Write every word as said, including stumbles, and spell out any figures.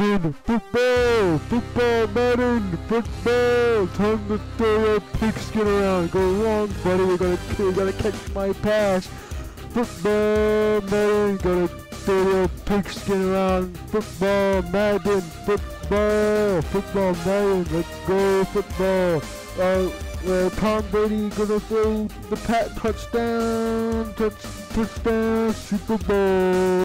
Madden, football, football, Madden, football. Time to throw your pigskin around. Go long, buddy. You gotta, you gotta catch my pass. Football, Madden, gotta throw your pigskin around. Football, Madden, football, football, Madden. Let's go, football. Uh, uh, Tom Brady gonna throw the pat touchdown, touch, touchdown, Super Bowl.